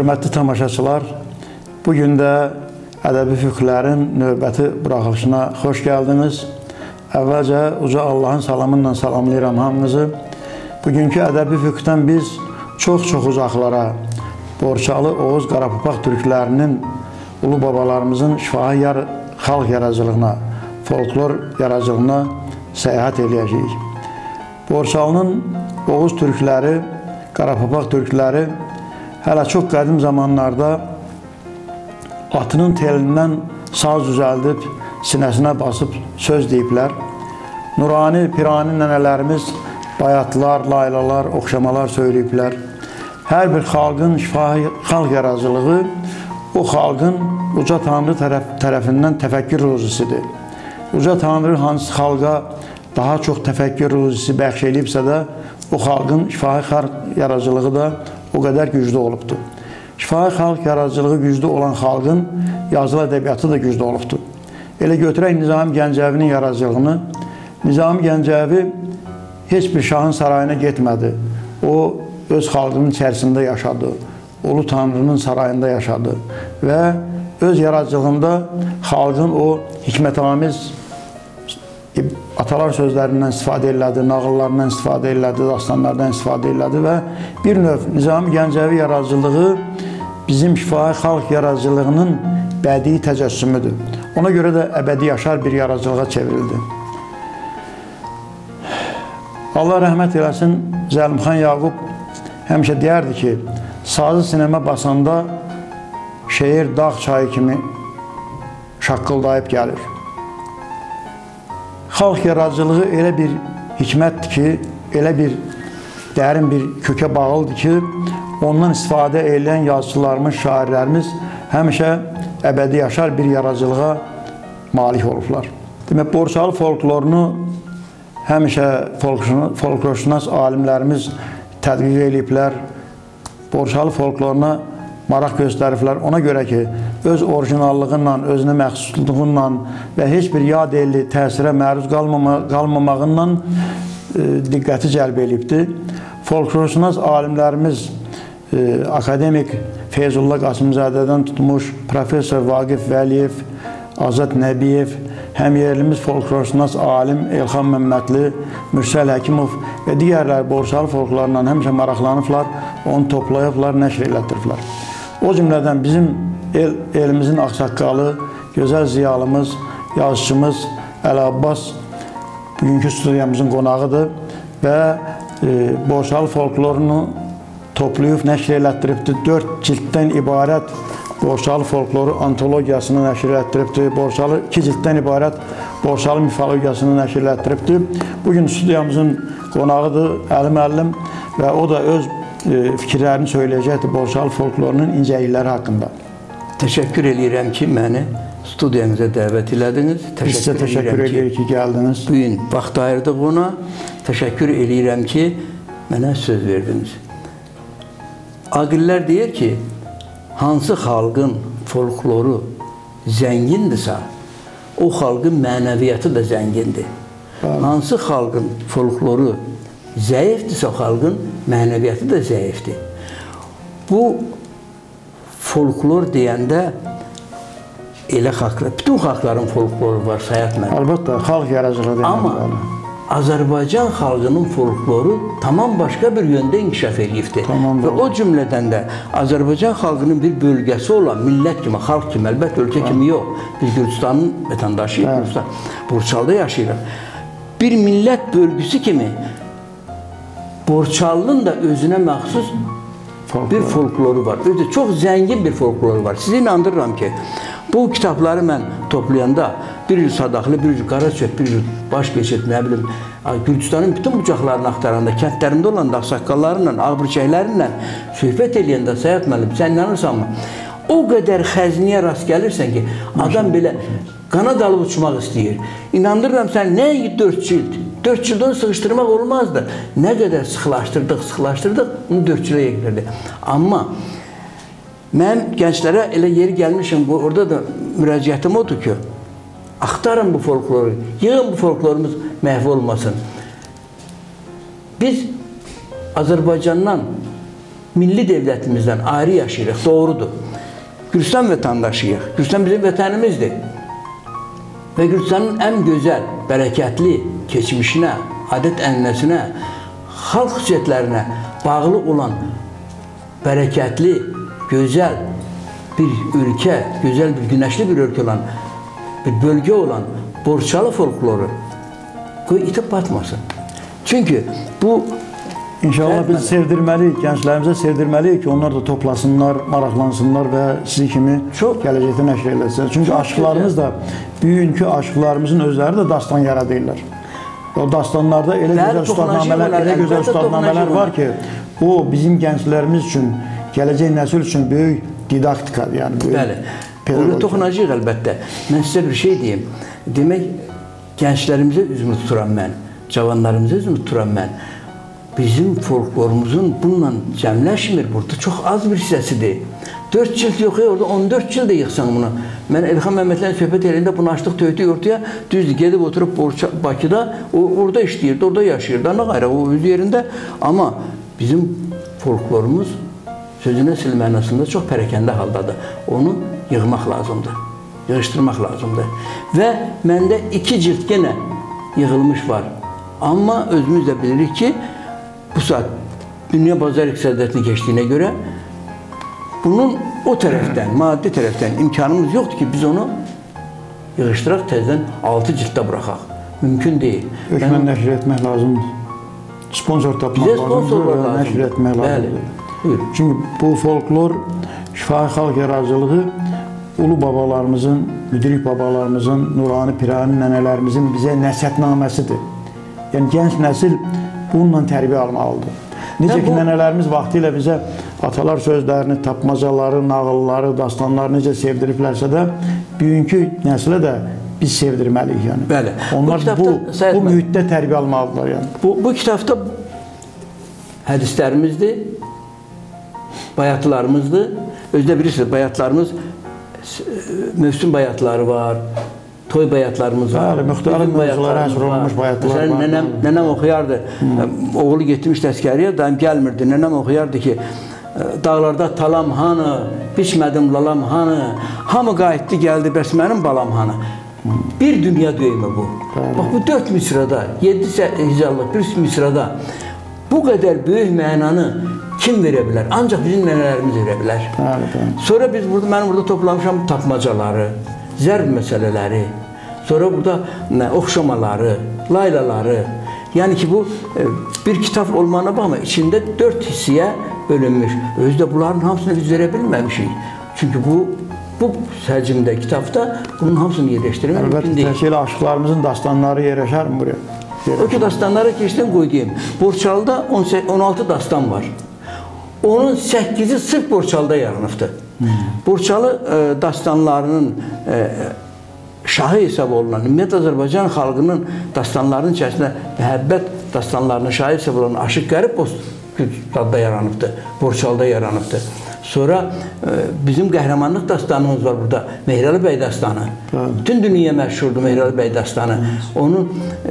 Hörmətli tamaşaçılar, bugün də Ədəbi Fiqhlərin növbəti buraxılışına xoş gəldiniz. Əvvəlcə uca Allahın salamıyla salamlayıram hamınızı. Bugünkü Ədəbi Fiqhdən biz çox-çox uzaqlara, Borçalı, Oğuz, Qarapapaq türklərinin, ulu babalarımızın şifahi xalq yaradıcılığına, folklor yaradıcılığına səyahət eləyəcəyik. Borçalının Oğuz türkləri, Qarapapaq türkləri hələ çox qədim zamanlarda atının telindən saz düzəldib, sinəsinə basıb söz deyiblər. Nurani, pirani nənələrimiz bayatlar, laylalar, oxşamalar söyləyiblər. Hər bir xalqın şifahi xalq yaradıcılığı o xalqın uca Tanrı tərəfindən təfəkkür ruzisidir. Uca Tanrı hansı xalqa daha çox təfəkkür ruzisi bəxş eləyibsə də o xalqın şifahi xalq yaradıcılığı da o qədər güclü olubdur. Şifahi xalq yaradıcılığı güclü olan xalqın yazılı ədəbiyyatı da güclü olubdur. Elə götürək Nizami Gəncəvinin yaradıcılığını. Nizami Gəncəvi heç bir şahın sarayına getmədi. O, öz xalqının içərisində yaşadı. Ulu Tanrının sarayında yaşadı. Və öz yaradıcılığında xalqın o hikmətamiz atalar sözlərindən istifadə elədi, nağıllarından istifadə elədi, dastanlardan istifadə elədi və bir növ Nizami Gəncəvi yaradıcılığı bizim şifahi xalq yaradıcılığının bədii təcəssümüdür. Ona görə də əbədi yaşar bir yaradıcılığa çevrildi. Allah rəhmət eləsin, Zəlimxan Yaqub həmişə deyərdi ki, sazı sinəmə basanda şeir dağ çayı kimi şaqqıldayıb gəlir. Xalq yaradıcılığı elə bir hikmətdir ki, elə bir dərin bir kökə bağlıdır ki, ondan istifadə edən yazıçılarımız, şairlərimiz həmişə əbədi yaşar bir yaradıcılığa malik olublar. Demək, Borçalı folklorunu həmişə folklorşünas alimlərimiz tədqiq ediblər. Borçalı folkloruna maraq göstəriblər. Ona görə ki, öz orijinallığından, özünə məxsusluğundan və heç bir yad elli təsirə məruz qalmamağından diqqəti cəlb edibdir. Folklorşünas alimlərimiz akademik Feyzullah Qasımzadədən tutmuş professor Vaqif Vəliyev, Azad Nəbiyev, həm yerlimiz folklorşünas alim Elxan Məmmədli, Mürsəl Həkimov və digərlər Borçalı folklorlarla həmişə maraqlanıblar, onu toplayıblar, nəşr elətdiriblər. O cümlədən bizim elimizin ağsaqqalı, gözəl ziyalımız, yazıçımız Əli Abbas bugünkü studiyamızın qonağıdır və Borçalı folklorunu toplayıb, nəşr elətdiribdir. 4 cilddən ibarət Borçalı folkloru antologiyasını nəşr elətdiribdir. 2 cilddən ibarət Borçalı mifologiyasını nəşr elətdiribdir. Bugün studiyamızın qonağıdır Əli müəllim və o da öz fikirlərini söyləyəcəkdir Borçalı folklorunun incəlikləri haqqında. Təşəkkür edirəm ki, məni studiyanıza dəvət elədiniz. Biz sizə təşəkkür edirik ki, gəldiniz. Bugün vaxt ayırdıq ona. Təşəkkür edirəm ki, mənə söz verdiniz. Aqillər deyir ki, hansı xalqın folkloru zəngindirsə, o xalqın mənəviyyatı da zəngindir. Hansı xalqın folkloru zəifdirsə, o xalqın mənəviyyatı da zəifdir. Bu folklor deyəndə elə xalqlar, bütün xalqların folkloru var, sayatməli. Əlbəttə, xalq yaradıcılığı deyəndə. Amma Azərbaycan xalqının folkloru tamam başqa bir yöndə inkişaf edibdir. Və o cümlədən də Azərbaycan xalqının bir bölgəsi olan millət kimi, xalq kimi, əlbəttə ölkə kimi yox. Biz Gürcüstanın vətəndaşıyıq, Borçalıda yaşayırıq. Bir millət bölgüsü kimi Borçalının da özünə məxsus bir folkloru var. Özü çox zəngin bir folkloru var. Sizi inandırıram ki, bu kitabları mən toplayanda bir cür Sadaqlı, bir cür Qaraçöp, bir cür Başkeçid, nə bilim, Gürcüstanın bütün bucaqlarını axtaranda, kəndlərində olan daxsaqqallarla, ağbırçəklərlə söhbət eləyəndə, Sayat müəllim, sən inanırsanmı? O qədər xəzniyə rast gəlirsən ki, adam belə qanad alıb uçmaq istəyir. İnandırıram sən, nəyə 4 cild? 4 cild onu sıxışdırmaq olmazdı. Nə qədər sıxlaşdırdıq, onu 4 cildə yekdirdi. Amma mən gənclərə elə yeri gəlmişim, orada da müraciətim odur ki, axtarın bu folkloru, yığın bu folklorumuz məhv olmasın. Biz Azərbaycandan milli devlətimizdən ayrı yaşayırıq, doğrudur. Gürcistan vətəndaşıyıq. Gürcistan bizim vətənimizdir. Və Gürcistanın ən gözəl, bərəkətli keçmişinə, adət-ənənəsinə, xalq xüsusiyyətlərinə bağlı olan bərəkətli, gözəl bir ölkə, gözəl bir günəşli bir ölkə olan, bir bölgə olan Borçalı folkloru qoy itib batmasın. Çünki bu İnşallah biz sevdirməliyik, gənclərimizə sevdirməliyik ki, onlar da toplasınlar, maraqlansınlar və sizi kimi gələcəkdə nəşr eləsinlər. Çünki aşıqlarımız da, bugünkü aşıqlarımızın özləri də dastan yaradırlar. O dastanlarda elə gözəl ustadnamələr var ki, o bizim gənclərimiz üçün, gələcək nəsil üçün böyük didaktikadır. Yəni, bəli, orada toxunacaq əlbəttə. Mən sizə bir şey deyim. Demək, gənclərimizə üzümü tuturam mən, cavanlarımıza üzümü tuturam mən. Bizim folklorumuzun bununla cəmləşmir, burada çox az bir hissəsidir. 4 cilt yox, orada 14 cilt də yıxsan bunu. Mən Elxan Məmmədlərin söhbət elində bunu açdıq, töydük ortaya, düzdür, gedib oturub Bakıda, orada işləyirdi, orada yaşayırdı, ana qayraq, o öz yerində. Amma bizim folklorumuz sözünə sil mənasında çox pərəkəndə haldadır. Onu yığmaq lazımdır, yığışdırmaq lazımdır. Və məndə 2 cilt yenə yığılmış var. Amma özümüz də bilirik ki, bu saat dünya bazar iqtisadiyyatını keçdiyinə görə bunun o tərəfdən, maddi tərəfdən imkanımız yoxdur ki, biz onu yığışdıraq, təzədən 6 cilddə buraxaq. Mümkün deyil. Hökmən nəşr etmək lazımdır. Sponsor tapmaq lazımdır və nəşr etmək lazımdır. Çünki bu folklor, şifahi xalq yaradıcılığı ulu babalarımızın, müdrik babalarımızın, nurani, pirani nənələrimizin bizə nəsihətnaməsidir. Yəni, gənc nəsil bununla tərbiyə almalıdır. Necə ki, nənələrimiz vaxtilə bizə atalar sözlərini, tapmacaları, nağılları, dastanları necə sevdiriblərsə də, bugünkü nəslə də biz sevdirməliyik. Yəni. Bəli. Onlar bu mühitdə tərbiyə almalıdırlar. Yəni. Bu kitabda hədislərimizdir, bayatlarımızdır. Özdə bilirsiniz, bayatlarımız, mövsüm bayatları var, toy bayatlarımız var. Bəli, müxtəlif mövzulara həsr olunmuş bayatlar var. Nənəm oxuyardı, oğlu getmişdi əskəriyə, daim gəlmirdi. Nənəm oxuyardı ki, dağlarda talam hanı, biçmədim lalam hanı, hamı qayıtdı gəldi, bəs mənim balam hanı. Bir dünya döyümü bu. Bax, bu 4 misrada, 7 hicallıq bir misrada bu qədər böyük mənanı kim verə bilər? Ancaq bizim nənələrimiz verə bilər. Sonra biz burada, mən burada toplamışam tapmacaları, zərb məsələləri, sonra burada oxşamaları, laylaları. Yəni ki, bu bir kitab olmağına baxma, içində 4 hissəyə bölünmüş. Özdə bunların hamısını biz verə bilməmişik. Çünki bu həcmdə kitabda bunun hamısını yerləşdirmək mümkün deyil. Əlbəttə, tək elə aşıqlarımızın dastanları yerləşər mi buraya? O ki, dastanlara keçdən qoyduğum. Borçalıda 16 dastan var. Onun 8-i sırf Borçalıda yaranıbdır. Borçalı dastanlarının şahı hesab olunan, ümumiyyətlə Azərbaycan xalqının dastanlarının içərisində məhəbbət dastanlarının şahı hesab olunan Aşıq Qərib Borçalıda yaranıbdır, Borçalıda yaranıbdır. Sonra bizim qəhrəmanlıq dastanımız var burada, Mehralı bəy dastanı. Bütün dünya məşhurdur Mehralı bəy dastanı. Onun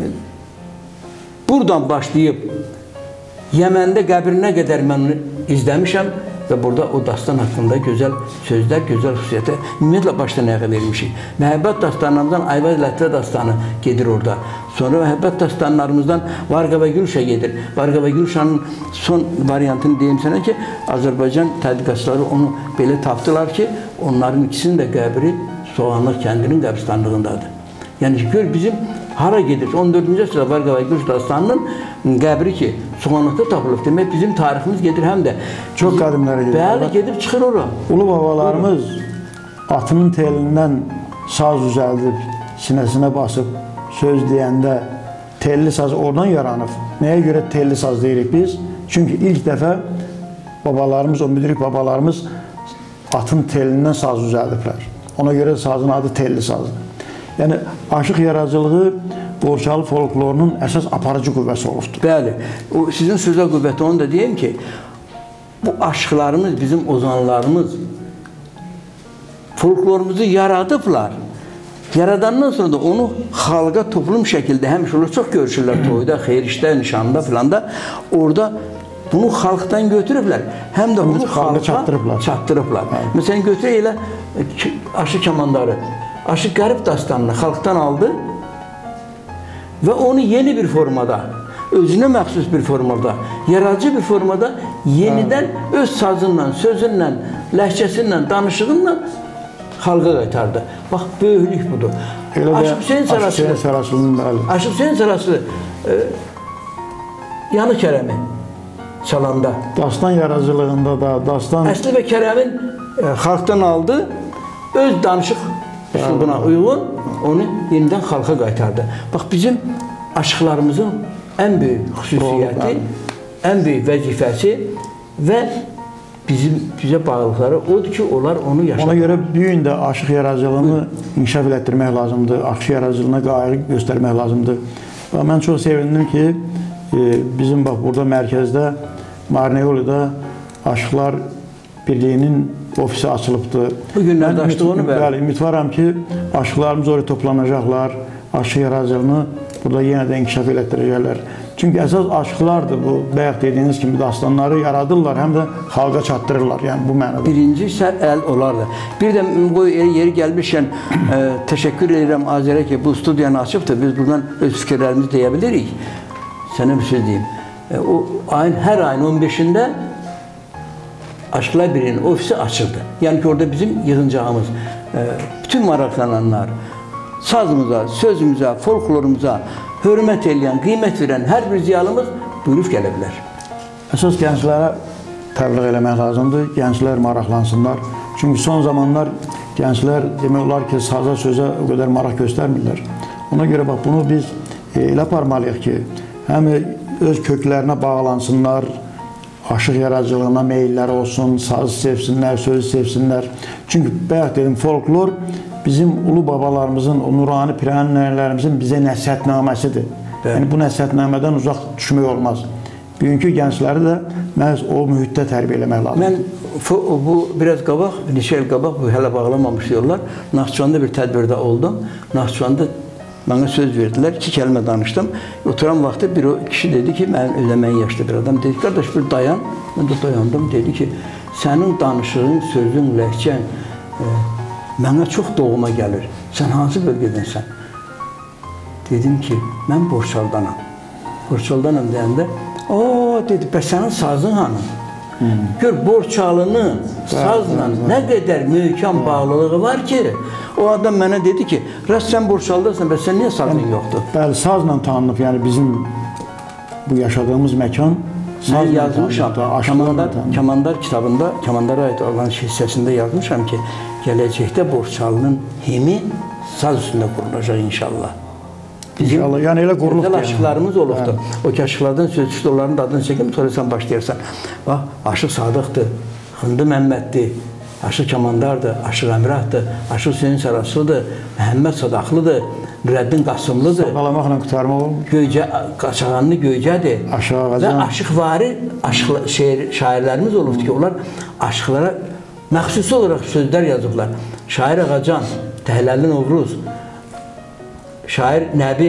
buradan başlayıb Yəməndə qəbrinə qədər mən izləmişəm və burada o dastan haqqında gözəl sözlər, gözəl xüsusiyyətə ümumiyyətlə başdan ayağa vermişik. Məhəbbət dastanlarımızdan Ayvaz Lətrə dastanı gedir orada. Sonra məhəbbət dastanlarımızdan Varqa və Gülşə gedir. Varqa və Gülşanın son variantını deyim sənə ki, Azərbaycan tədqiqatçıları onu belə tapdılar ki, onların ikisinin də qəbri Soğanlıq kəndinin qəbristanlığındadır. Yəni ki, gör bizim hara gedir? 14-cü əsrdə Varqa və Gülşə dastanının qəbri ki, Soğanlıqda tapılıb. Demək, bizim tariximiz gedir həm də. Çox qədimlərə gedir. Bəli, gedib çıxır ora. Ulu babalarımız atının telindən saz üzəldib, sinəsinə basıb, söz deyəndə telli saz oradan yaranıb. Nəyə görə telli saz deyirik biz? Çünki ilk dəfə babalarımız, o müdrik babalarımız atın telindən saz üzəldiblər. Ona görə sazın adı telli sazdır. Yəni, aşıq yaradıcılığı Borçalı folklorunun əsas aparıcı qüvvəsi olubdur. Bəli, sizin sözə qüvvəti onu da deyim ki, bu aşıqlarımız, bizim ozanlarımız folklorumuzu yaradıblar. Yaradandan sonra da onu xalqa toplum şəkildə həmişə olur, çox görüşürlər toyda, xeyir işdə, nişanda filan da. Orada bunu xalqdan götürüblər, həm də bunu xalqa çatdırıblar. Məsələn, götürək elə Aşıq Kamandarı, Aşıq Qərib dastanını xalqdan aldı və onu yeni bir formada, özünə məxsus bir formada, yaradıcı bir formada yenidən öz sazınla, sözünlə, ləhcəsinlə, danışığınla xalqa qaytardı. Bax, böyüklük budur. Aşıq Hüseyin Saraslı Yanı Kərəmi çalanda. Dastan yaradıcılığında da, dastan... Əsli və Kərəmin xalqdan aldı, öz danışıq üslubuna uyğun onu yenidən xalqa qaytardı. Bax, bizim aşıqlarımızın ən böyük xüsusiyyəti, ən böyük vəzifəsi və bizə bağlılıqları odur ki, onlar onu yaşadır. Ona görə bu gün də aşıq yaradıcılığını inkişaf elətdirmək lazımdır, aşıq yaradıcılığına qayğı göstərmək lazımdır. Və mən çox sevindim ki, bizim bax, burada mərkəzdə, Marneoli'da Aşıqlar Birliyinin ofisi açılıbdır. Bu günlərdə açdıq onu bəli. Ümid varam ki, aşıqlarımız oraya toplanacaqlar, aşıq yaradıcılığını burada yenə də inkişaf elətdirəcəklər. Çünki əsas aşıqlardır bu, bayaq dediyiniz kimi dastanları yaradırlar, həm də xalqa çatdırırlar, yəni bu mənada. Birinci isə əl olardı. Bir də yeri gəlmişkən təşəkkür edirəm Azərə ki, bu studiyanı açıbdır, biz buradan öz fikirlərimizi deyə bilirik. Sənə bir söz deyim. Hər ayın 15-də Aşıqlar Birliyinin ofisi açıldı. Yəni ki, orada bizim yığıncağımız, bütün maraqlananlar, sazımıza, sözümüzə, folklorumuza hörmət eləyən, qiymət verən hər bir ziyalımız buyurub gələ bilər. Əsas gənclərə təbliğ eləmək lazımdır, gənclər maraqlansınlar. Çünki son zamanlar gənclər demək olar ki, saza, sözə o qədər maraq göstərmirlər. Ona görə bax, bunu biz elə aparmalıyıq ki, həm öz köklərinə bağlansınlar, aşıq yaradıcılığına meyilləri olsun, sazı sevsinlər, sözü sevsinlər. Çünki bayaq dedim, folklor bizim ulu babalarımızın, o nurani pirənlərimizin bizə nəsihətnaməsidir. Yəni, bu nəsihətnamədən uzaq düşmək olmaz. Bugünkü gəncləri də məhz o mühitdə tərbiyə eləmək lazım. Mən bu biraz qabaq, neçə il qabaq, bu hələ bağlamamış diyorlar. Naxçıvanda bir tədbirdə oldum. Naxçıvanda mənə söz verdilər, 2 kəlmə danışdım. Oturan vaxtı bir kişi dedi ki, mənim ödəmən yaşlı bir adam. Dedi, qardaş, bir dayan. Mən də dayandım. Dedi ki, sənin danışığın, sözün, ləhcən mənə çox doğuma gəlir. Sən hansı bölgədənsən? Dedim ki, mən Borçaldanam. Borçaldanam deyəndə, dedi, bəs sənin sazın hanım? Gör, Borçalının sazla nə qədər möhkəm bağlılığı var ki, o adam mənə dedi ki, rast sən Borçaldasan, bəs sən niyə sazın yoxdur? Bəli, sazla tanınıb, yəni bizim bu yaşadığımız məkan mən yazmışam, Kamandar kitabında, Kamandara aid olan hissəsində yazmışam ki, gələcəkdə Borçalının himi saz üstündə qurulacaq inşallah. Bizim yəni elə qurulub gözəl aşıqlarımız olubdur. O ki, aşıqlardan sözçüsü onların da adını çəkim, sonra sən başlayarsan. Bax, Aşıq Sadıqdır, Xındı Məmməddir, Aşıq Kamandardır, Aşıq Əmrahdır, Aşıq Hüseyin Saraslıdır, Məhəmməd Sadaqlıdır, Nürəddin Qasımlıdır. Sadalamaqla qutarmaq olmur. Qaçağanlı Göycədir. Və aşıqvari şairlərimiz olubdur ki, onlar aşıqlara məxsusi olaraq sözlər yazıblar. Şair Ağacan, Təhəlləli Novruz, şair Nəbi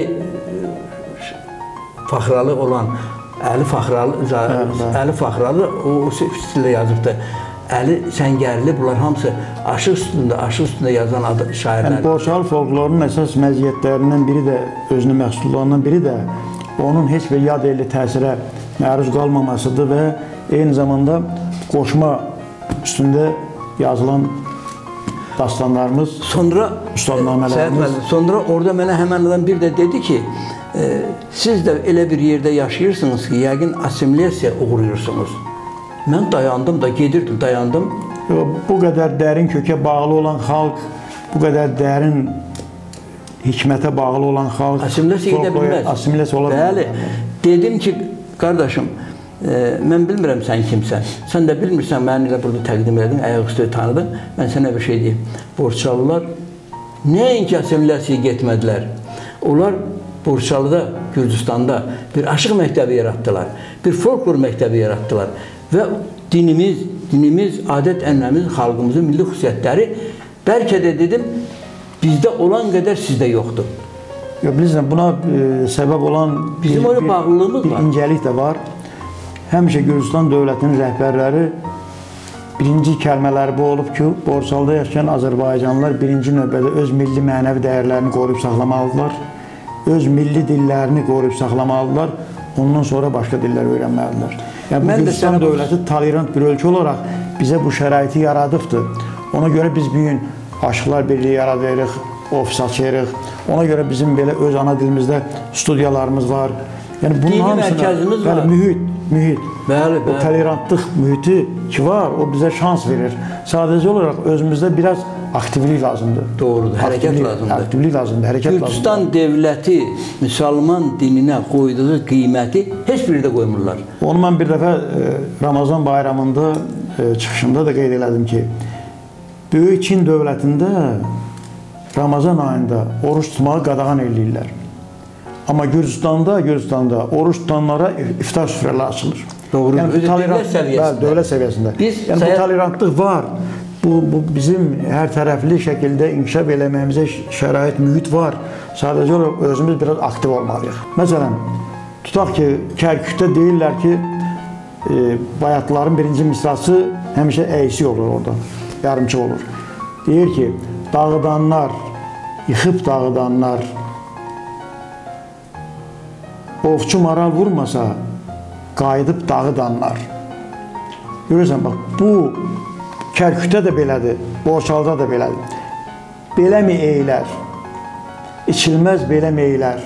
Faxralı olan Əli Faxralı o stillə yazıbdır. Əli Səngərli, bunlar hamısı aşıq üstündə yazan şairlər. Borçalı folklorunun əsas məziyyətlərindən biri də, özünə məxsuslarından biri də onun heç bir yad elli təsirə məruz qalmamasıdır və eyni zamanda qoşma üstündə yazılan dastanlarımız, ustadnamələrimiz. Sonra orada mənə həmən adam bir də dedi ki, siz də elə bir yerdə yaşayırsınız ki, yəqin assimilasiya uğrayırsınız. Mən dayandım da, gedirdim, dayandım. Bu qədər dərin kökə bağlı olan xalq, bu qədər dərin hikmətə bağlı olan xalq assimilasiya edə bilməz. Assimilasiya ola bilməz. Bəli, dedim ki, qardaşım, mən bilmirəm sən kimsən. Sən də bilmirsən, mən elə burada təqdim edin, ayaqüstü tanıdın. Mən sənə bir şey deyim. Borçalılar nəinki assimilasiya getmədilər. Onlar Borçalıda, Gürcüstanda bir aşıq məktəbi yaratdılar. Bir folklor məktəbi yaratdılar. Və dinimiz, adət-ənənəmiz, xalqımızın milli xüsusiyyətləri bəlkə də dedim, bizdə olan qədər sizdə yoxdur. Bilirsən, buna səbəb olan bizim oraya bağlılığımız bir incəlik də var. həmişə Gürcüstan dövlətinin rəhbərləri birinci kəlmələri bu olub ki, Borçalıda yaşayan Azərbaycanlılar birinci növbədə öz milli mənəvi dəyərlərini qoruyub saxlamalıdırlar, öz milli dillərini qoruyub saxlamalıdırlar, ondan sonra başqa dillər öyrənməlidirlər. Yəni, Gürcüstan dövləti tolerant bir ölkə olaraq bizə bu şəraiti yaradıbdır. Ona görə biz bu gün Aşıqlar Birliyi yaradırıq, ofis açırıq. Ona görə bizim belə öz ana dilimizdə studiyalarımız var. Yəni, bunun mərkəzimiz var. Mühit. Bəli, o tolerantlıq mühiti ki var, o bizə şans verir. Sadəcə olaraq özümüzdə biraz aktivlik lazımdır. Doğrudur, hərəkət lazımdır. Aktivlik lazımdır, hərəkət lazımdır. Gürcüstan dövləti müsəlman dininə qoyduğu qiyməti heç biri də qoymurlar. Onu mən bir dəfə Ramazan bayramında çıxışında da qeyd elədim ki, Böyük Çin dövlətində Ramazan ayında oruç tutmağı qadağan eləyirlər. Amma Gürcüstanda oruç tutanlara iftar süfrələri açılır. Doğru. Yəni, dövlət səviyyəsində. Yəni, bu tolerantlıq var. Bu bizim hər tərəfli şəkildə inkişaf eləməyimizə şərait, mühit var. Sadəcə olaraq özümüz biraz aktiv olmalıyıq. Məsələn, tutaq ki, Kərkükdə deyirlər ki, bayatların birinci misrası həmişə əysik olur orada, yarımçıq olur. Deyir ki, dağıdanlar, yıxıb dağıdanlar, ovçu maral vurmasa, qayıdıb dağıdanlar. Görürsən, bax, bu Kərkükdə də belədir, Borçalıda da belədir. Beləmi eylər, içilməz beləmi eylər,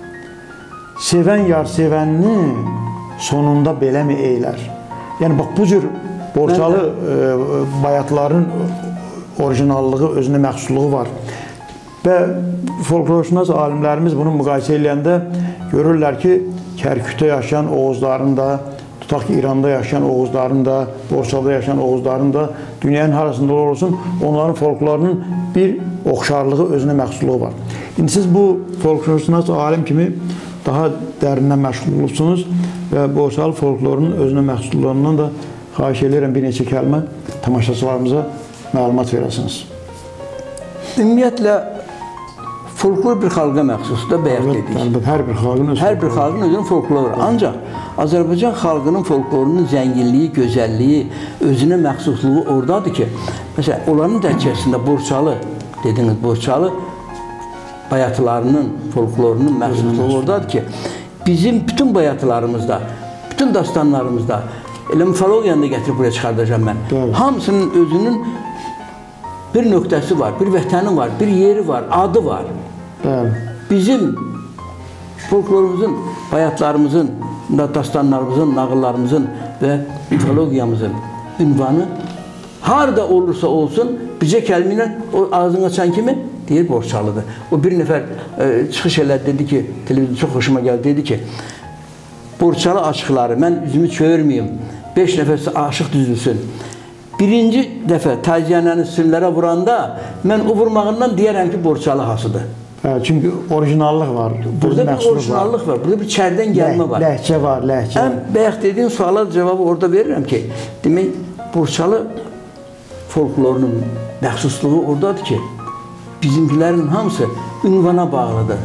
sevən yar sevənini sonunda beləmi eylər. Yəni, bax, bu cür Borçalı bayatların orijinallığı, özünə məxsusluğu var. Və folklorşünas alimlərimiz bunu müqayisə edəndə görürlər ki, Kərkükdə yaşayan Oğuzların da, tutaq ki, İranda yaşayan Oğuzların da, Borçalıda yaşayan Oğuzların da, dünyanın harasında olursun, onların folklorunun bir oxşarlığı, özünə məxsusluğu var. İndi siz bu folklorşünas alim kimi daha dərindən məşğul olursunuz və Borçalı folklorunun özünə məxsusluğundan da xahiş edirəm bir neçə kəlmə tamaşaçılarımıza məlumat verəsiniz. Ümumiyyətlə, folklor bir xalqa məxsusdur, bayaq dedik. Hər bir xalqın özünün folkloru var. Ancaq Azərbaycan xalqının folklorunun zənginliyi, gözəlliyi, özünə məxsusluğu oradadır ki, məsələn, onların da içərisində Borçalı, dediniz, Borçalı bayatlarının, folklorunun məxsusluğu oradadır ki, bizim bütün bayatlarımızda, bütün dastanlarımızda, elə mifologiyanı da gətirib buraya çıxardacağım mən. Hamısının özünün bir nöqtəsi var, bir vətəni var, bir yeri var, adı var. Bizim folklorumuzun, bayatlarımızın, dastanlarımızın, nağıllarımızın və mifologiyamızın ünvanı harada olursa olsun, bizə kəlmə ilə o ağzını açan kimi deyir Borçalıdır. O bir nəfər çıxış elədi, dedi ki, televizyon çox hoşuma gəldi, dedi ki, Borçalı aşıqları, mən üzümü çövürməyim, 5 nəfər aşıq düzülsün. Birinci dəfə taziyanəni sürülərə vuranda, mən o vurmağından deyərəm ki, Borçalı hasıdır. Çünki orijinallıq var. Burada bir orijinallıq var, burada bir çərdən gəlmə var. Ləhcə var, ləhcə. Həm bayaq dediyin suala cavabı orada verirəm ki, demək, Borçalı folklorunun məxsusluğu oradadır ki, bizimkilərin hamısı ünvana bağlıdır,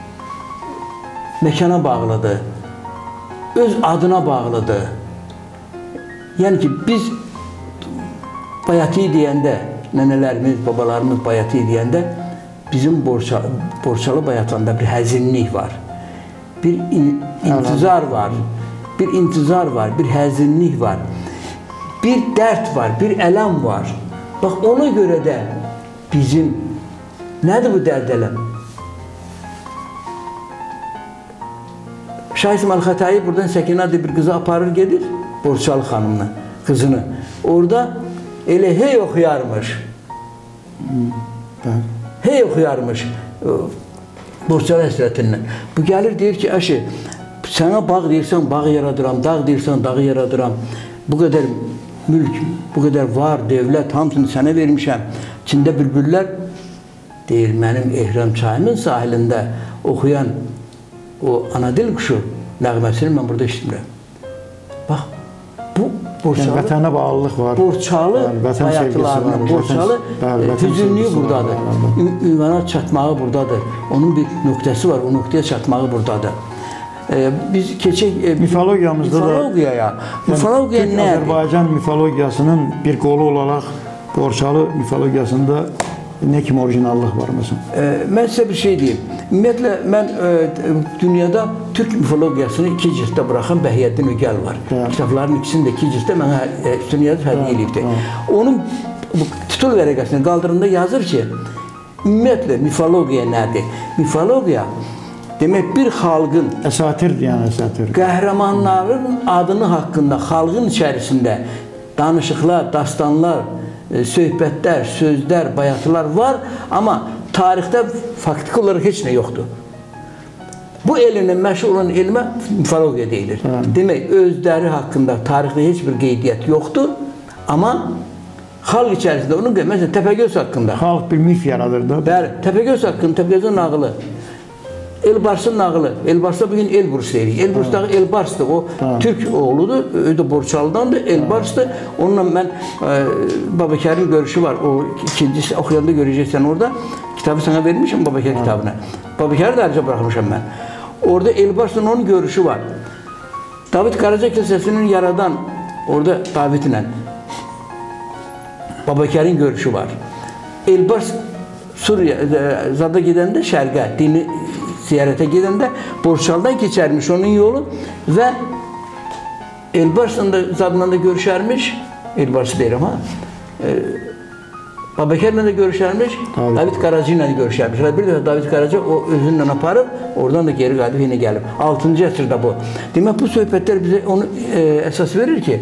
məkana bağlıdır, öz adına bağlıdır. Yəni ki, biz bayatı deyəndə, nənələrimiz, babalarımız bayatı deyəndə, bizim Borçalı bayatında bir həzinlik var, bir intizar var, bir həzinlik var, bir dərd var, bir ələm var. Bax, ona görə də bizim, nədir bu dərd ələm? Şah İsmail Xətai buradan Səkinə adlı bir qızı aparır, gedir, Borçalı xanımla, qızını. Orada elə hey oxuyarmış. Hey oxuyarmış Borçalı həsrətindən. Bu gəlir, deyir ki, əşi, sənə bağ deyirsən, bağı yaradıram, dağ deyirsən, dağı yaradıram. Bu qədər mülk, bu qədər var, dövlət, hamısını sənə vermişəm. İçində bülbüllər, deyir, mənim Ehram çayımın sahilində oxuyan o anadil quşu nəğməsini mən burada işitmirəm. Bax, bu Borçalı, vətənə bağlılıq var. Borçalı bayatlarının, Borçalı hüzünlüyü buradadır. Ünvana çatmağı buradadır. Onun bir nöqtəsi var, o nöqtəyə çatmağı buradadır. Biz keçək Mifologiyamızda da Mifologiya Türk nədir? Azərbaycan mifologiyasının bir qolu olaraq Borçalı mifologiyasında nə kimi orijinallıq var məsələn? Mən sizə bir şey deyim. Ümumiyyətlə, mən dünyada Türk mifologiyasını 2 ciltdə bıraxan Bəhiyyəddin Ögəl var. Kitabların ikisini də 2 ciltdə mənə üstünlüyət hədiyyə edibdir. Onun titul vərəqəsinin qaldırında yazır ki, ümumiyyətlə, mifologiya nədir? Mifologiya, demək, bir xalqın Əsatirdir, yəni əsatir. Qəhrəmanların adını haqqında xalqın içərisində danışıqlar, dastanlar, söhbətlər, sözlər, bayatılar var, amma tarixdə faktiki olaraq heç nə yoxdur. Bu elmlə məşğul olan elmə mifologiya deyilir. Demək, özləri haqqında tarixdə heç bir qeydiyyat yoxdur, amma xalq içərisində onun, məsələn, Təpəgöz haqqında. Xalq bir mif yaradır da. Bəli, Təpəgöz haqqında, Təpəgözün nağılı. Elbarsın nağılı. Elbarsda bugün Elbrus deyirik. Elbrus'da Elbars'dır. O Türk oğludur. O Borçalı'dandır. Elbars'dır. Onunla ben Babakər'in görüşü var. O ikincisi okuyanda göreceksen orada. Kitabı sana vermişim Babakər kitabını. Babakər'i de ayrıca bırakmışım ben. Orada Elbars'la onun görüşü var. David Karaca Kilisesi'nin yaradan orada David'le Babakər'in görüşü var. Elbars Suriye zada gidəndə şərqə, dini ziyarətə gedəndə Borçalı'dan keçərmiş onun yolu və Elbars'la da zadla da görüşərmiş, Elbars'ı deyirəm ha, Babakər'lə də görüşərmiş, David Karaca ilə də görüşərmiş. Bir dəfə David Karaca o özünlə aparıb, oradan da geri qayıdıb yenə gəlib. 6-cı əsrdə bu. Demək, bu söhbətlər bizə onu əsas verir ki,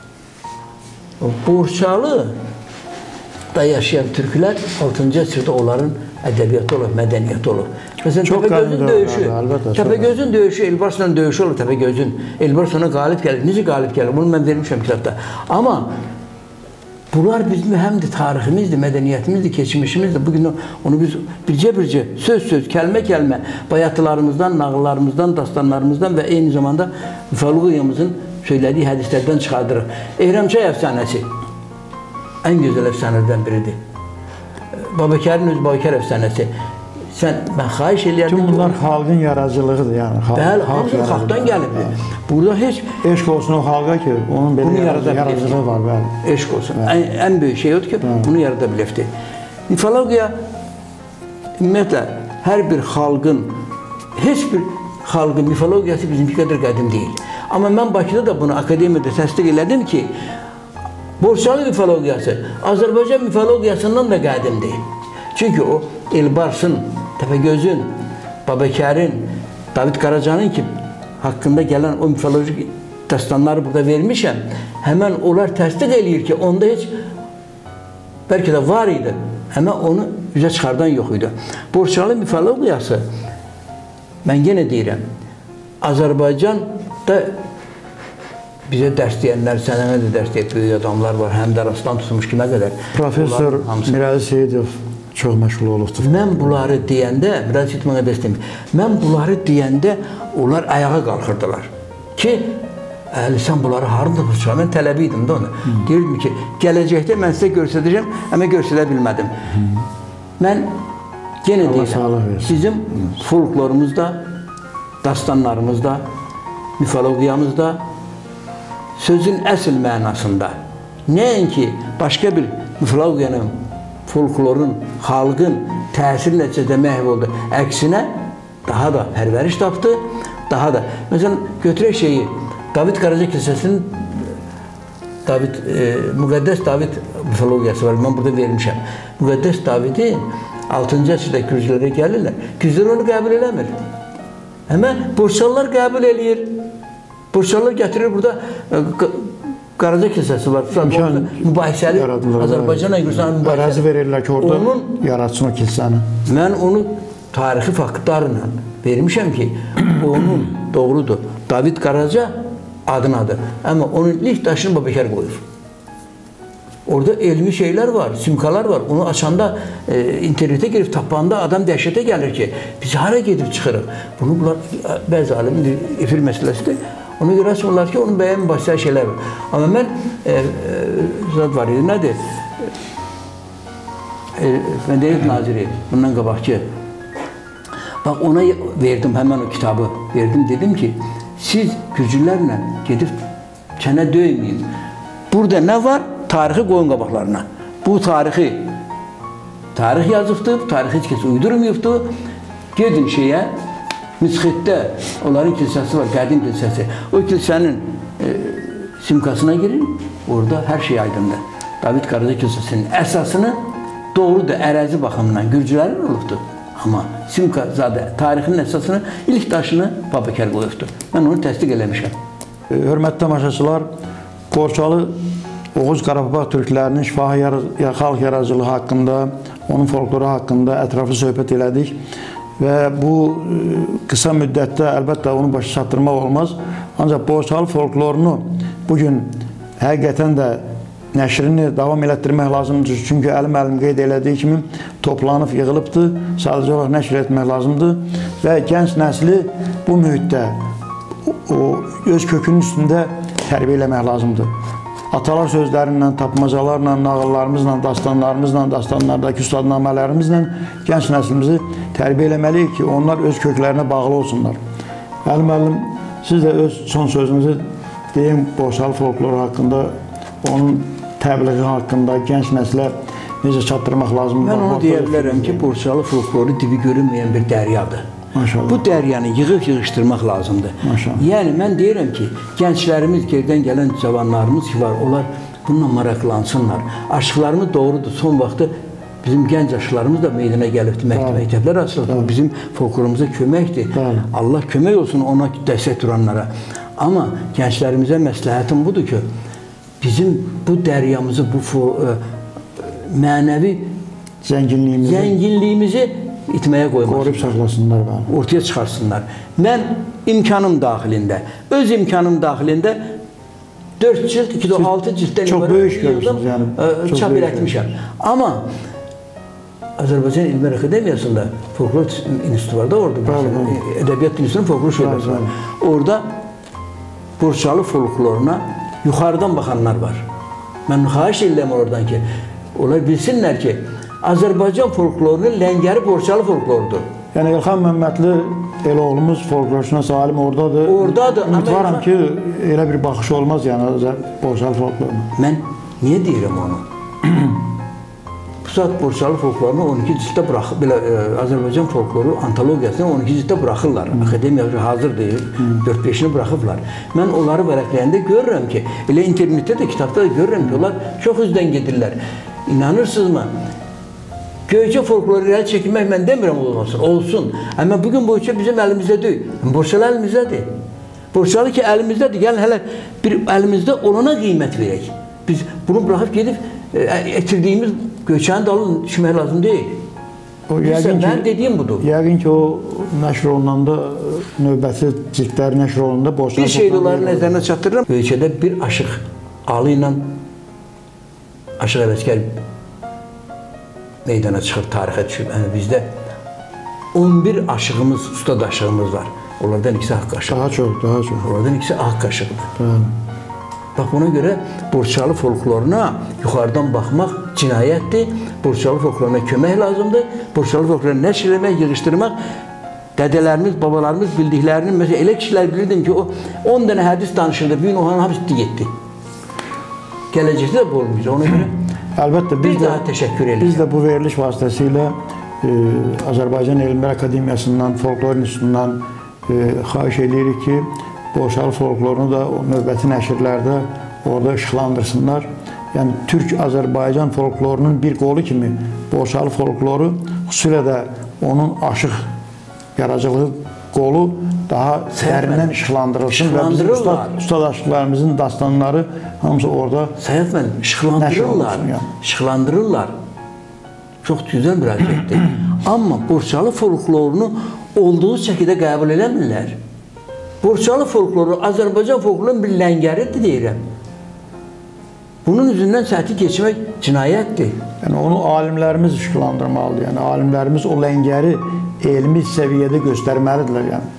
Borçalı da yaşayan türklər 6-cı əsrdə onların ədəbiyyatı olub, mədəniyyəti olub. Məsələn, Təpəgözün döyüşü, Təpəgözün döyüşü, Elbars'la döyüşü olub Təpəgözün. Elbars ona qalib gəlir. Necə qalib gəlir? Bunu mən vermişəm kitabda. Amma bunlar bizim həmdir tariximizdir, mədəniyyətimizdir, keçmişimizdir. Bugün onu biz bircə-bircə, söz-söz, kəlmə-kəlmə bayatılarımızdan, nağıllarımızdan, dastanlarımızdan və eyni zamanda mifologiyamızın söylədiyi hədislərdən çıxardırıq. Ehrəmçay əfsanəsi ən gözəl əfsanələrdən biridir. Babakərin öz Babakər əfsanəsi. Mən xahiş eləyərdim. Tüm bunlar xalqın yaradıcılığıdır, yəni. Bəli, xalqdan gəlibdir. Burada heç... Eşq olsun o xalqa ki, onun belə yaradıcılığı var, bəli. Eşq olsun. Ən böyük şey odur ki, bunu yarada bilibdir. Mifologiya, ümumiyyətlə, hər bir xalqın, heç bir xalqın mifologiyası bizimki qədər qədim deyil. Amma mən Bakıda da bunu akademiyada təsdiq elədim ki, Borçalı mifologiyası Azərbaycan mifologiyasından da qədimdir. Çünki o Elbars'ın, Təpəgözün, Babakərin, David Karacanın ki haqqında gələn o mifolojik dastanları burada vermişəm. Həmən onlar təsdiq eləyir ki, onda heç bəlkə də var idi. Həmən onu üzə çıxardan yox idi. Borçalı mifologiyası, mən yenə deyirəm, Azərbaycanda bizə dərs deyənlər, sənənə də dərs deyək, böyük adamlar var, həm də rastdan tutmuş kimə qədər. Professor Mirəli Seyidov çox məşğul olubdur. Mən bunları deyəndə, Mirəli Seyidov mənə dərs demir, mən bunları deyəndə onlar ayağa qalxırdılar ki, sən bunları harında tutacaq? Mən tələbi idim də onu. Deyirdim ki, gələcəkdə mən sizə göstərəcəm, amma göstərə bilmədim. Mən yenə deyirəm, bizim folklorumuzda, dastanlarımızda, mifologiyamızda, sözün əsl mənasında, nəinki başqa bir mifologiyanın, folklorun, xalqın təsir nəticədə məhv oldu. Əksinə, daha da pərvəriş tapdı, daha da. Məsələn, götürək şeyi, David Karaca Kilisəsinin Müqəddəs David mifologiyası var, mən burada vermişəm. Müqəddəs Davidin 6-cı əsrdə Gürcülərə gəlirlər, Gürcülər onu qəbul eləmir. Həmən Borçalılar qəbul eləyir. Borçalılar gətirir burada Qaraca Kilisəsi var. Mübahisəli Azərbaycanla Gürcüstanın mübahisəli. Ərazi verirlər ki, orada yaratsın o kilsəni. Mən onu tarixi faktlarla vermişəm ki, onun doğrudur. David Karaca adınadır. Amma onun ilk daşını Babakər qoyur. Orada elmi şeylər var, simkalar var. Onu açanda, internetə girib tapanda adam dəhşətə gəlir ki, biz hara gedib çıxırıq? Bunu bunlar bəzi alimin efir məsələsidir. Ona görə açmırlar ki, onun bəyən mübahisəli şeylər var. Amma mən, zat var idi, nədir? Mədəniyyət naziri, bundan qabaqki Bax ona verdim həmən o kitabı. Verdim, dedim ki, siz Gürcülərlə gedib kənə döyməyin. Burada nə var? Tarixi qoyun qabaqlarına. Bu tarix yazıbdır, bu tarixi heç kəs uydurmayıbdır. Gedin şeyə, Misxetdə onların kilsəsi var, qədim kilsəsi. O kilsənin simkasına girin, orada hər şey aydındır. David Qaraca kilsəsinin əsasını doğrudur, ərazi baxımından Gürcülərin olubdur. Amma simka zadə tarixinin əsasını, ilk daşını Babəkər qoyubdur. Mən onu təsdiq eləmişəm. Hörmətli tamaşaçılar, Borçalı Oğuz Qarabağ türklərinin şifahi xalq yaradıcılığı haqqında, onun folkloru haqqında ətraflı söhbət elədik. Və bu qısa müddətdə əlbəttə onu başa çatdırmaq olmaz. Ancaq Borçalı folklorunu bugün həqiqətən də nəşrini davam elətdirmək lazımdır. Çünki əlim qeyd elədiyi kimi toplanıb, yığılıbdır. Sadəcə olaraq nəşr etmək lazımdır. Və gənc nəsli bu mühitdə öz kökünün üstündə tərbiyə eləmək lazımdır. Atalar sözlərindən, tapmacalarla, nağıllarımızla, dastanlarımızla, dastanlardakı ustadnamələrimizlə gənc nəslimizi tərbiyə eləməliyik ki, onlar öz köklərinə bağlı olsunlar. Müəllim, siz də öz son sözünüzü deyin Borçalı folkloru haqqında, onun təbliği haqqında gənc nəslə necə çatdırmaq lazımdır? Mən onu deyə bilərəm ki, Borçalı folkloru dibi görünməyən bir dəryadır. Maşallah. Bu dəryanı yığıb-yığışdırmaq lazımdır. Maşallah. Yəni, mən deyirəm ki, gənclərimiz, gerdən gələn cavanlarımız ki var, onlar bununla maraqlansınlar. Aşıqlarımız doğrudur. Son vaxtı bizim gənc aşıqlarımız da meydana gəlibdir. Məktəblər açılır. Bu bizim folklorumuza köməkdir. Allah kömək olsun ona dəstək duranlara. Amma gənclərimizə məsləhətim budur ki, bizim bu dəryamızı, bu mənəvi zənginliyimizi itməyə qoymasınlar. Qoruyub saxlasınlar. Ortaya çıxarsınlar. Mən imkanım daxilində, öz imkanım daxilində 4 cilt, 2-6 cilddən çox böyük iş görürsünüz, yəni. Çap elətmişəm. Amma Azərbaycan İlmlər Akademiyasında folklor institutu var da orada. Ədəbiyyat institutunun folklor şöbəsi var. Orada Borçalı folkloruna yuxarıdan baxanlar var. Mən xahiş edirəm oradan ki, onlar bilsinlər ki, Azərbaycan folklorunun ləngəri Borçalı folklorudur. Yəni İlxan Məmmədli Eloğlumuz folklorçuna salim oradadır. Oradadır. Ümidvaram ki, elə bir baxış olmaz yəni Borçalı folkloruna. Mən niyə deyirəm onu? Bu saat Borçalı folklorunu 12 cilddə buraxıb, belə Azərbaycan folkloru antologiyasını 12 cilddə buraxırlar. Akademiya hazırdır, 4-5-ini buraxıblar. Mən onları vərəqləyəndə görürəm ki, elə internetdə də, kitabda da görürəm ki, onlar çox üzdən gedirlər. İnanırsınızmı? Göyçə folkloru irəli çəkilmək mən demirəm olmasın, olsun. Amma bugün bu ölkə bizim əlimizdə deyil. Borçalı əlimizdədir. Borçalı ki əlimіздədir. Gəlin hələ bir əlimizdə olana qiymət verək. Biz bunu buraxıb gedib etirdiyimiz Göyçənin dalını düşmək lazım deyil. Mən dediyim budur. Yəqin ki, o nəşr olunanda, növbəti cildləri nəşr olunanda Borçalı bir şey onların nəzərinə çatdırıram. Göyçədə bir aşıq alı ilə Aşıq Əvəzkər meydana çıxır, tarixə düşüb. Yəni bizdə 11 aşığımız, ustad aşığımız var. Onlardan ikisi haqq aşıqdır. Daha çox. Onlardan ikisi haqq aşıqdır. Bax, buna görə Borçalı folkloruna yuxarıdan baxmaq cinayətdir. Borçalı folkloruna kömək lazımdır. Borçalı folkloruna nəşr eləmək, yığışdırmaq. Dədələrimiz, babalarımız bildiklərini, məsələn, elə kişilər bilirdim ki, o 10 dənə hədis danışırdı, bir gün onun hamısı getdi. Gələcəkdə də bu olmayacaq, ona görə əlbəttə, biz də bu veriliş vasitəsilə Azərbaycan Elmlər Akademiyasından, Folklor İnstitutundan xahiş edirik ki, Borçalı folklorunu da növbəti nəşrlərdə orada işıqlandırsınlar. Yəni, Türk-Azərbaycan folklorunun bir qolu kimi Borçalı folkloru, xüsusilə də onun aşıq yaradıcılığı qolu daha dərindən işıqlandırılsın və bizim ustad aşıqlarımızın dastanları hamısı orada Səyət müəllim, işıqlandırırlar. Çox gözəl müraciətdir. Amma Borçalı folklorunu olduğu şəkildə qəbul eləmirlər. Borçalı folkloru Azərbaycan folklorunun bir ləngəridir deyirəm. Bunun üzündən səthi keçmək cinayətdir. Yəni, onu alimlərimiz işıqlandırmalıdır. Yəni, alimlərimiz o ləngəri elmi səviyyədə göstərməlidirlər. Yəni.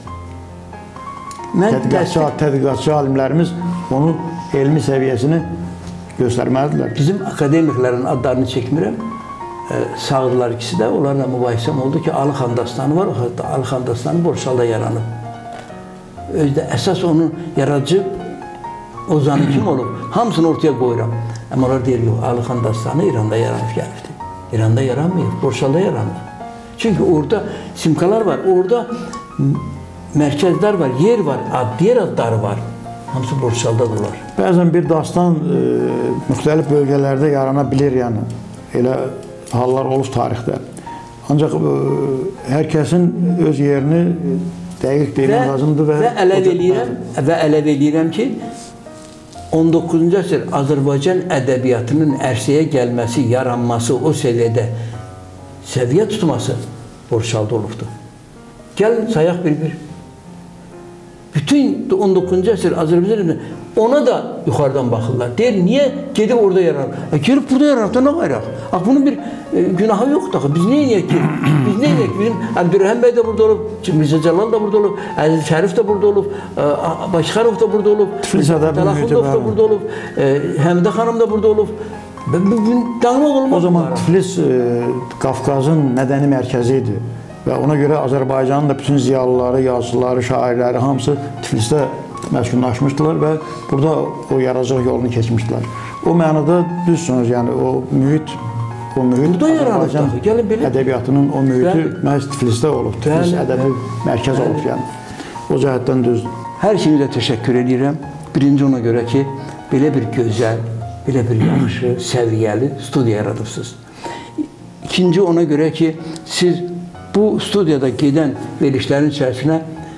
Tədqiqatçı alimlərimiz onun elmi səviyyəsini göstərməlidirlər. Bizim akademiklərin adlarını çəkmirəm. sağdılar ikisi də. Onlarla mübahisəm oldu ki, Ali xan dastanı var. Ali xan dastanı Borçalda yaranıb. Özdə əsas onun yaradıcı ozanı kim olub? Hamısını ortaya qoyuram. Amma onlar deyir, yox, Ali xan dastanı İranda yaranıb gəlibdir. İranda yaranmayıb, Borçalda yaranıb. Çünki orada simkalar var, orada mərkəzlər var, yer var, diğer adları var. Hamısı Borçaldadırlar. Bəzən bir dastan müxtəlif bölgələrdə yarana bilir, yəni. Elə hallar olub tarixdə. Ancaq hər kəsin öz yerini dəqiq demək lazımdır və əlavə eləyirəm ki, 19-cu əsr Azərbaycan ədəbiyyatının ərsəyə gəlməsi, yaranması, o səviyyədə səviyyə tutması Borçalda olubdur. Gəlin, sayaq bir-bir. Bütün 19-cu əsr Azərbaycan ona da yuxarıdan baxırlar. Deyir, niyə gedib orada yaranır? Gelib burada yaranır da nə qayraq? Bunun bir günahı yoxdur. Biz nə eləyək ki? Biz nə eləyək ki? Bizim Əbdürrəhəm bəy də burada olub, Mirzə Cəlal da burada olub, Əziz Şərif də burada olub, Başxarov da burada olub, Tələxundov da burada olub, Həmidə xanım da burada olub. Bugün dağılmaq olmaz. O zaman Tiflis Qafqazın mədəni mərkəzi idi. Və ona görə Azərbaycanın da bütün ziyalıları, yazıçıları, şairləri hamısı Tiflisdə məskunlaşmışdılar və burada o yaradıcılıq yolunu keçmişdilər. O mənada düzsünüz, yəni o mühit Azərbaycan ədəbiyyatının o mühiti məhz Tiflisdə olub. Tiflis ədəbi mərkəz olub, yəni. O cəhətdən düzdür. Hər kimə də təşəkkür edirəm. Birinci ona görə ki, belə bir gözəl, belə bir yaxşı, səviyyəli studiya yaradırsınız. İkinci ona görə ki, siz bu studiyada gedən verilişlərin içərisinə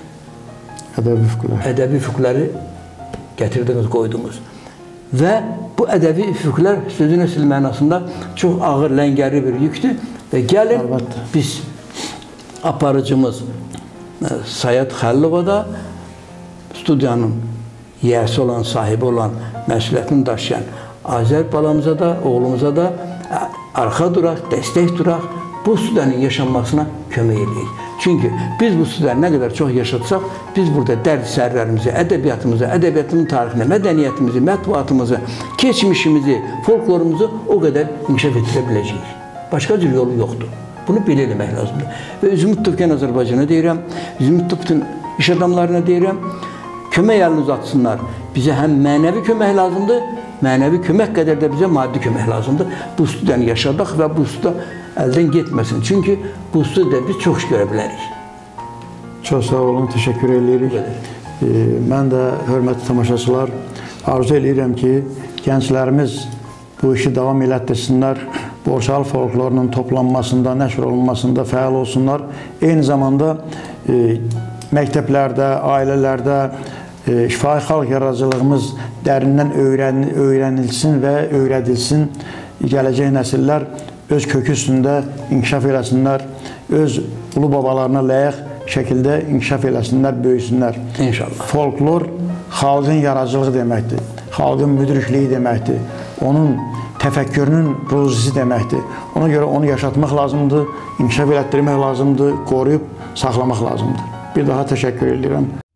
ədəbi üfüqləri gətirdiniz, qoydunuz. Və bu ədəbi üfüqlər sözün əsl mənasında çox ağır, ləngəri bir yükdür. Və gəlin, biz aparıcımız Sayad Xəlilova da studiyanın yiyəsi olan, sahibi olan, məsuliyyətini daşıyan Azər balamıza da, oğlumuza da arxa duraq, dəstək duraq, bu studiyanın yaşanmasına kömək edək. Çünki biz bu studiyanı nə qədər çox yaşatsaq, biz burada dərd-sərlərimizi, ədəbiyyatımızı, ədəbiyyatın tarixini, mədəniyyətimizi, mətbuatımızı, keçmişimizi, folklorumuzu o qədər inkişaf etdirə biləcəyik. Başqa cür yolu yoxdur. Bunu belə eləmək lazımdır. Və üzümü tutubkən Azərbaycana deyirəm, üzümü tutubkən iş adamlarına deyirəm, kömək əlini uzatsınlar. Bizə həm mənəvi kömək lazımdır, mənəvi kömək qədər də bizə maddi kömək lazımdır. Bu studiyanı yaşadaq və bu studiya əldən getməsin. Çünki bu studiyada biz çox iş görə bilərik. Çox sağ olun, təşəkkür edirik. Mən də, hörmətli tamaşaçılar, arzu edirəm ki, gənclərimiz bu işi davam elətdirsinlər, Borçalı folklorunun toplanmasında, nəşr olunmasında fəal olsunlar. Eyni zamanda məktəblərdə, ailələrdə şifahi xalq yaradıcılığımız dərindən öyrənilsin və öyrədilsin. Gələcək nəsillər öz kökü üstündə inkişaf eləsinlər, öz ulu babalarına layiq şəkildə inkişaf eləsinlər, böyüsünlər. İnşallah. Folklor xalqın yaradıcılığı deməkdir, xalqın müdrikliyi deməkdir, onun təfəkkürünün ruzisi deməkdir. Ona görə onu yaşatmaq lazımdır, inkişaf elətdirmək lazımdır, qoruyub saxlamaq lazımdır. Bir daha təşəkkür edirəm.